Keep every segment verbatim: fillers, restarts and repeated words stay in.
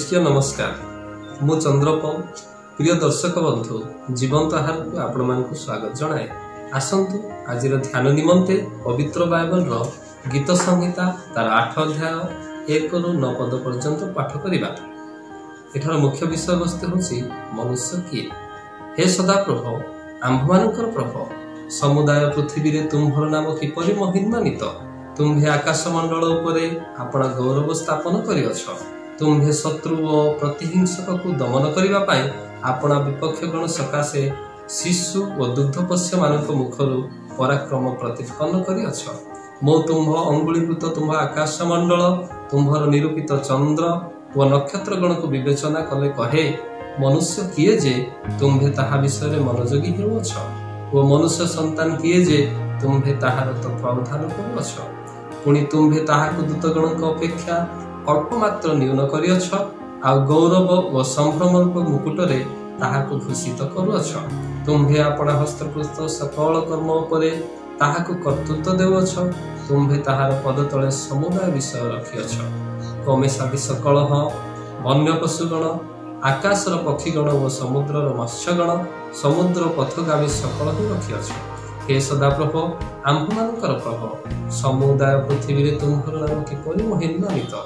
शिष्य नमस्कार मु चंद्रपम प्रिय दर्शक बंधु जीवंत आहार को आपण मानकु स्वागत जणाए। आसंतु आज ध्यान निमंते पवित्र बाइबल रो गीत संहिता तार आठ अध्याय एक रु नौ पद पर्यंत पाठ करिबा। एठार मुख्य विषय वस्तु होछि मनुष्य किए। हे सदा प्रभु आम्भमानकर प्रभु समुदाय पृथ्वी रे तुम्भर नाम किपरि महिमान्वित। तुम्भे आकाश मंडल उपरे आपण गौरव स्थापन करिअछ। तुम्भे शत्रु और प्रतिहिंसक को दमन करिबा पाई आपणा विपक्षगण सकाशे शिशु और दुग्धपोष्य मानक मुखरु पराक्रम प्रतिपन्न करिअछ। मो तुम्भ अंगुलीकृत तुम्भ आकाश मंडल तुम्भर निरूपित चंद्र और नक्षत्रगण को विवेचना कले कहे मनुष्य किए जे तुम्भे ताहा विषय मनोयोगी हेउछ और मनुष्य संतान किए जे तुम्भे ताहार तत्वावधान करुअछ। पुणी तुम्भे ताहाको दूतगण अपेक्षा अल्प मात्र न्यून करिअछ आ गौरव और संभ्रमक मुकुटरे ताहाको भूषित करुअछ। तुम्भे आपण हस्तकृत सकल कर्म उपरे ताहाको कर्तृत्व देउअछ। तुम्भे ताहार पद तले समुदाय विषय रखिअछ। कमेसादी सकलह वन्य पशुगण आकाशर पक्षीगण और समुद्रर मत्स्यगण समुद्र पथगामी सकल रखिअछ। हे सदा प्रभु आम्भमानकर प्रभु समुदाय पृथ्वी रे तुम्भर नाम किपरि महिमान्वित।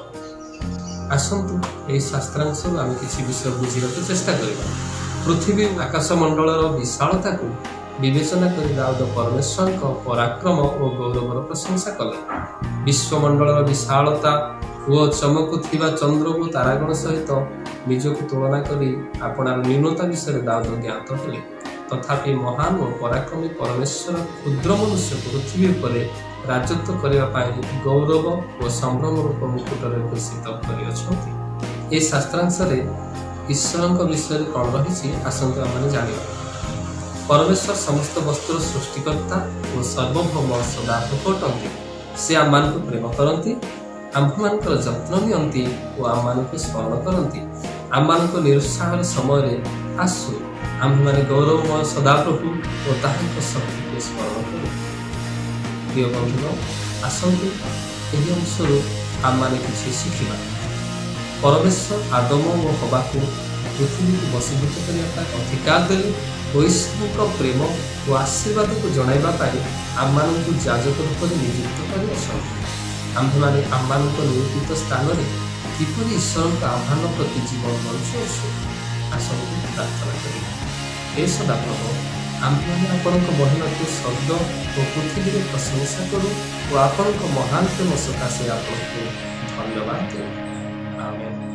आसंतु एही शास्त्रांश आम किसी विषय बुझिବାକୁ चेष्टा करिबा। पृथ्वी आकाश मंडलर विशालता को विवेचना कर दाऊद परमेश्वर का पराक्रम और गौरवर प्रशंसा कले। विश्वमंडलर विशालता और चमकुथिबा चंद्र को तारागण सहित निजको तुलना करी आपणार न्यूनता विषय दाऊद ज्ञात हेले। तथापि महान और पराक्रमी परमेश्वर क्षुद्र मनुष्य पृथ्वी उपरे राजत्व करने पाई गौरव और संभ्रम रूप मुकुटरे भूषित कर। ए शास्त्रांश ईश्वर विषय कौन रही आसंतु आम जाना। परमेश्वर समस्त वस्तुर सृष्टिकर्ता और सर्वभौम सदाप्रभु अटंती। से आम मान प्रेम करती आम्भ मान जत्न नियंती और आम मान स्मरण करती। आम मान निरुत्साह समय आसु आम्भ माने गौरवमय सदाप्रभु और ताहार शक्ति को स्मरण करूँ। प्रिय बंधु आसंतु यही अंशर आम मैंने किसी शिखा। परमेश्वर आदम और हवा को पृथ्वी को वशीभूत करने अधिकार देले और ईश्वर प्रेम और आशीर्वाद को जनवाई आम मान जाजक रूप में नियुक्त कर। आम्भे मैंने आम मान निरूपित स्थान में किपरि ईश्वर आह्वान प्रति जीवन मनुष्य आसंतु प्रार्थना करिबा। हे सदा प्रभु आम्भे आपणक महिमाको शब्द और पृथ्वी में प्रशंसा करूँ और आपणक महान प्रेम सकाशे आपको धन्यवाद देव। आमेन।